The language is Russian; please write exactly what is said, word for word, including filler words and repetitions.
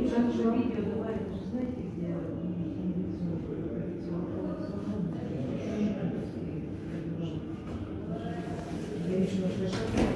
Сейчас же видео добавили, же знаете, где я еще нашла.